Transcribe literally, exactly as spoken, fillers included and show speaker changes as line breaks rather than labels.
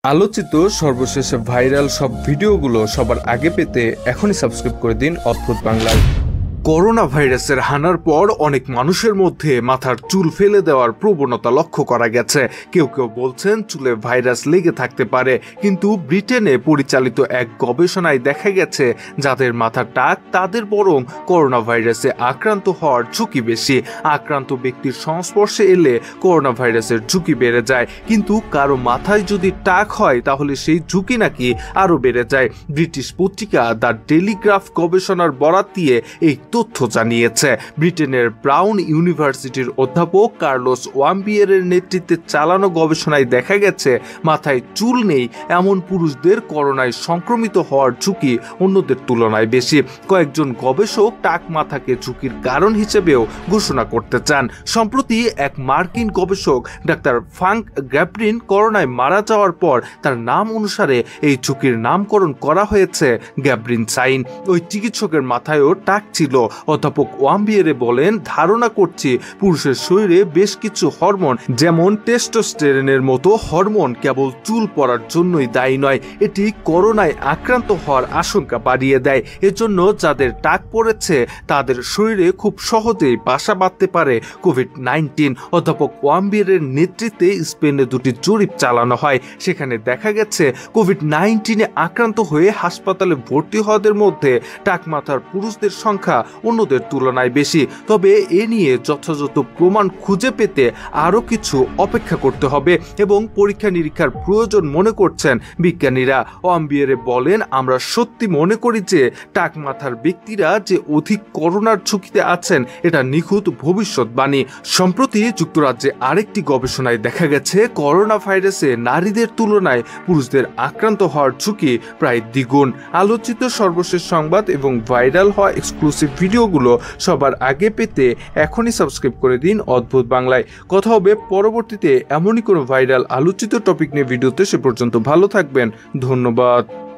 আলোচিত সর্বশেষ ভাইরাল সব ভিডিওগুলো সবার আগে পেতে এখনই সাবস্ক্রাইব করে দিন অদ্ভুত বাংলায়। করোনা ভাইরাসের হানার পর অনেক মানুষের মধ্যে মাথার চুল ফেলে দেওয়ার প্রবণতা লক্ষ্য করা গেছে। কেউ কেউ বলছেন চুলে ভাইরাস লেগে থাকতে পারে, কিন্তু ব্রিটেনে পরিচালিত এক গবেষণায় দেখা গেছে যাদের মাথার টাক তাদের বরং করোনা ভাইরাসে আক্রান্ত হওয়ার ঝুঁকি বেশি। আক্রান্ত ব্যক্তির সংস্পর্শে এলে করোনা ভাইরাসের ঝুঁকি বেড়ে যায়, কিন্তু কারো মাথায় যদি টাক হয় তাহলে সেই ঝুঁকি নাকি আরও বেড়ে যায়। ব্রিটিশ পত্রিকা দ্য টেলিগ্রাফ গবেষণার বরাত দিয়ে এই তথ্য জানিয়েছে। ব্রিটেনের ব্রাউন ইউনিভার্সিটির অধ্যাপক কার্লোস ওয়াম্বিয়েরের নেতৃত্বে চালানো গবেষণায় দেখা গেছে মাথায় চুল নেই এমন পুরুষদের করোনায় সংক্রমিত হওয়ার ঝুঁকি অন্যদের তুলনায় বেশি। কয়েকজন গবেষক টাক মাথাকে ঝুঁকির কারণ হিসেবেও ঘোষণা করতে চান। সম্প্রতি এক মার্কিন গবেষক ডাক্তার ফ্রাঙ্ক গ্যাব্রিন করোনায় মারা যাওয়ার পর তার নাম অনুসারে এই ঝুঁকির নামকরণ করা হয়েছে গ্যাব্রিন সাইন। ওই চিকিৎসকের মাথায়ও টাক ছিল। অধ্যাপক ওয়াম্বিয়েরে বলেন, ধারণা করছি পুরুষের শরীরে বেশ কিছু হরমোন যেমন টেস্টোস্টেরনের মতো হরমোন কেবল চুল পড়ার জন্যই দায়ী নয়, এটি করোনায় আক্রান্ত হওয়ার আশঙ্কা বাড়িয়ে দেয়। এজন্য যাদের টাক পড়েছে তাদের শরীরে খুব সহজেই বাসা বাঁধতে পারে কোভিড নাইন্টিন। অধ্যাপক ওয়াম্বিয়েরের নেতৃত্বে স্পেনে দুটি জরিপ চালানো হয়। সেখানে দেখা গেছে কোভিড নাইন্টিনে আক্রান্ত হয়ে হাসপাতালে ভর্তি হওয়াদের মধ্যে টাক মাথার পুরুষদের সংখ্যা অন্যদের তুলনায় বেশি। তবে এ নিয়ে যথাযথ প্রমাণ খুঁজে পেতে আরও কিছু অপেক্ষা করতে হবে এবং পরীক্ষা নিরীক্ষার প্রয়োজন মনে করছেন বিজ্ঞানীরা। ওয়াম্বিয়েরে বলেন, আমরা সত্যি মনে করি যে টাক মাথার ব্যক্তিরা যে অধিক করোনার ঝুঁকিতে আছেন এটা নিখুঁত ভবিষ্যৎবাণী। সম্প্রতি যুক্তরাজ্যে আরেকটি গবেষণায় দেখা গেছে করোনা ভাইরাসে নারীদের তুলনায় পুরুষদের আক্রান্ত হওয়ার ঝুঁকি প্রায় দ্বিগুণ। আলোচিত সর্বশেষ সংবাদ এবং ভাইরাল হওয়া এক্সক্লুসিভ ভিডিওগুলো সবার আগে পেতে এখনই সাবস্ক্রাইব করে দিন অদ্ভুত বাংলায়। কথা হবে পরবর্তীতে এমনই কোনো ভাইরাল আলোচিত টপিক নিয়ে ভিডিওতে। সে পর্যন্ত ভালো থাকবেন, ধন্যবাদ।